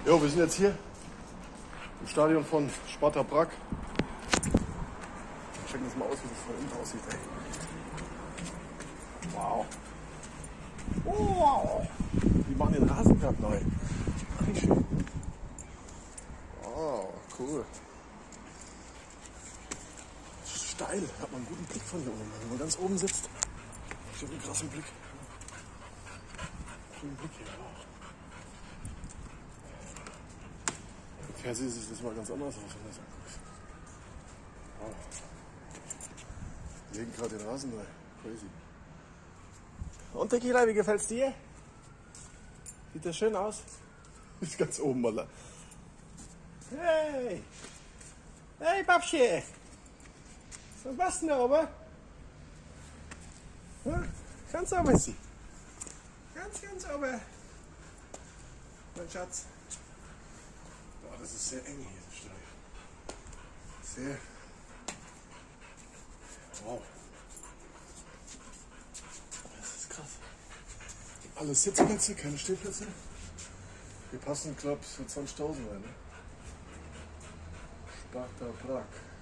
Jo, wir sind jetzt hier im Stadion von Sparta Prag. Checken das mal aus, wie das von innen aussieht. Ey. Wow. Wow. Die machen den Rasen gerade neu. Richtig schön. Wow, cool. Steil, hat man einen guten Blick von hier oben. Wenn man ganz oben sitzt, ich habe einen krassen Blick. Schönen Blick hier. Im Fernsehen sieht das mal ganz anders aus, wenn du das anguckst. Wow. Wir legen gerade den Rasen neu. Crazy. Und Tequila, wie gefällt's dir? Sieht das schön aus? Ist ganz oben, Alter. Hey! Hey, Babsche! Was machst du denn da oben? Ja, ganz oben ist sie. Ganz oben. Mein Schatz. Boah, das ist sehr eng hier, das Stadion. Sehr. Wow. Das ist krass. Alle Sitzplätze, keine Stehplätze. Wir passen, glaube ich, für 20.000 rein. Ne? Sparta Prag.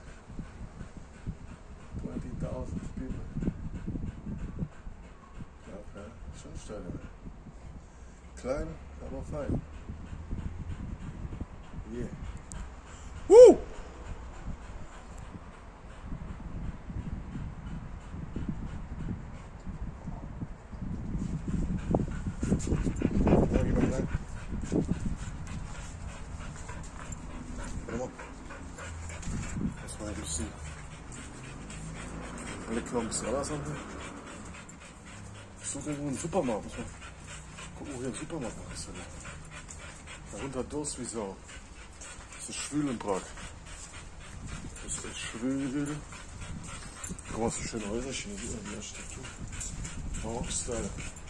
20.000 people. Ja, okay. Schön Stadion. Klein, aber fein. Yeah. Woo! Ja, geh mal rein. Warte mal. Das war ein bisschen. Blick noch ein bisschen anders an. Ich suche irgendwo einen Supermarkt. Muss mal gucken, wo hier ein Supermarkt noch ist. Darunter Durst wie Sau. Das ist schwül in Prag. Das ist echt schwül. Guck mal, so schöne Häuserchen. Hier sieht man die Architektur. Barock-Style.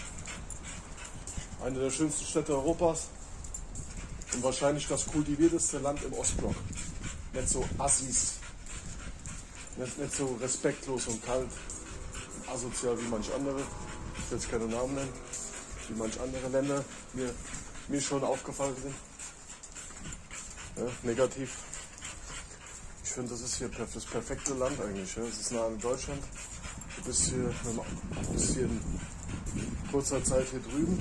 Eine der schönsten Städte Europas. Und wahrscheinlich das kultivierteste Land im Ostblock. Nicht so Assis. Nicht so respektlos und kalt. Asozial wie manch andere. Ich will jetzt keine Namen nennen. Wie manch andere Länder mir schon aufgefallen sind. Ja, negativ. Ich finde, das ist hier das perfekte Land eigentlich. Ja. Es ist nah an Deutschland. Du bist hier in kurzer Zeit hier drüben.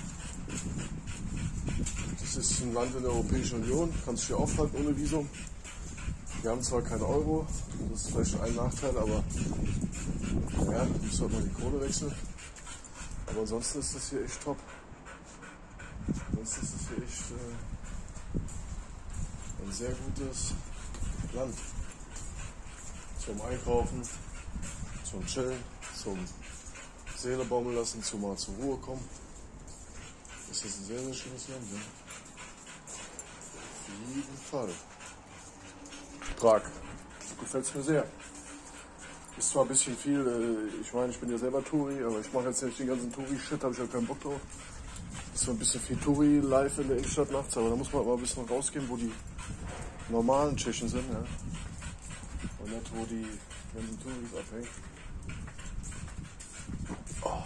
Das ist ein Land in der Europäischen Union. Kannst dich hier aufhalten ohne Visum. Wir haben zwar keinen Euro. Das ist vielleicht ein Nachteil, aber ja, du musst halt mal die Kohle wechseln. Aber ansonsten ist das hier echt top. Ansonsten ist das hier echt ein sehr gutes Land. Zum Einkaufen, zum Chillen, zum Seele baumeln lassen, mal zur Ruhe kommen. Das ist ein sehr, sehr schönes Land. Ja? Auf jeden Fall. Prag. Gefällt es mir sehr. Ist zwar ein bisschen viel, ich meine, ich bin ja selber Touri, aber ich mache jetzt nicht den ganzen Touri-Shit, habe ich ja keinen Bock drauf. Ist so ein bisschen viel Touri-Life in der Innenstadt nachts, aber da muss man mal ein bisschen rausgehen, wo die normalen Tschechen sind, ja. Und nicht, wo die ganzen Touris abhängen. Oh.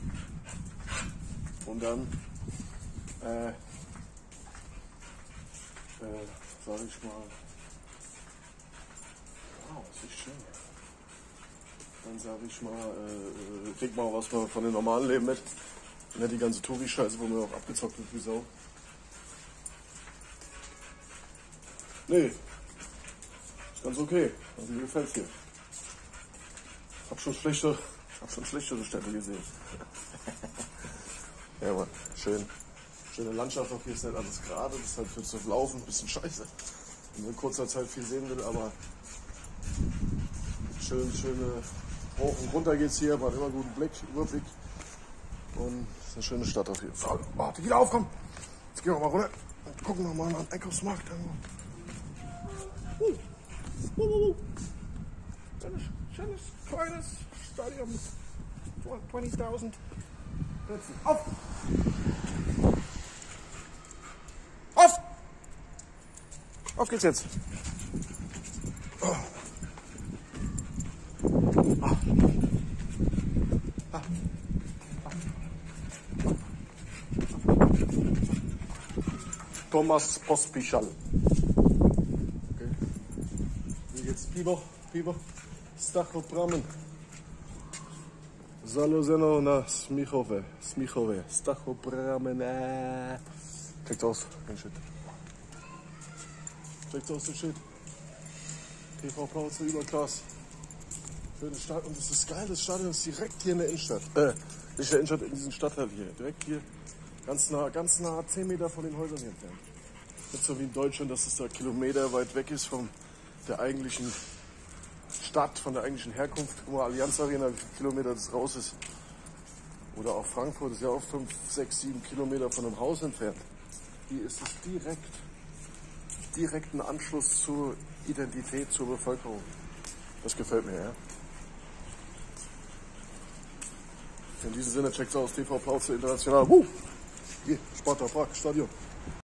Und dann, sag ich mal, wow, das ist schön. Dann sage ich mal, kriegt man auch was von dem normalen Leben mit. Nicht die ganze Touri-Scheiße, wo mir auch abgezockt wird wie Sau. Nee, ist ganz okay. Also mir gefällt's hier. Hab schon schlechtere Städte gesehen. Ja, Mann, schön. Schöne Landschaft auch hier, ist nicht alles gerade. Das ist halt für zu laufen ein bisschen scheiße. Wenn man in kurzer Zeit viel sehen will, aber schöne hoch und runter geht's hier, man hat immer guten Überblick. Und es ist eine schöne Stadt auf jeden Fall. Warte, wieder aufkommen. Jetzt gehen wir mal runter und gucken wir mal nach dem Einkaufsmarkt. Schönes, kleines Stadion mit 20.000 Plätzen. Auf! Auf! Auf geht's jetzt. Oh. Ah. Ah. Ah. Thomas Pospischal. Okay. Hier geht's pivo, Stachoprammen. Zalozeno na Smichove, Stachoprammen. Checkt's aus, den Shit. Checkt's aus, den Shit. TV Plauze, Überklasse. Für den Start. Und das ist geil, das Stadion ist direkt hier in der Innenstadt. Nicht in der Innenstadt, in diesem Stadtteil hier. Direkt hier, ganz nah 10 Meter von den Häusern hier entfernt. Nicht so wie in Deutschland, dass es da Kilometer weit weg ist von der eigentlichen Stadt, von der eigentlichen Herkunft. Guck mal, Allianz Arena, wie viele Kilometer das raus ist. Oder auch Frankfurt ist ja auch 5, 6, 7 Kilometer von einem Haus entfernt. Hier ist es direkt ein Anschluss zur Identität, zur Bevölkerung. Das gefällt mir, ja. In diesem Sinne, checkt's aus, TV Plauze International. Hier, Sparta Prag, Stadion.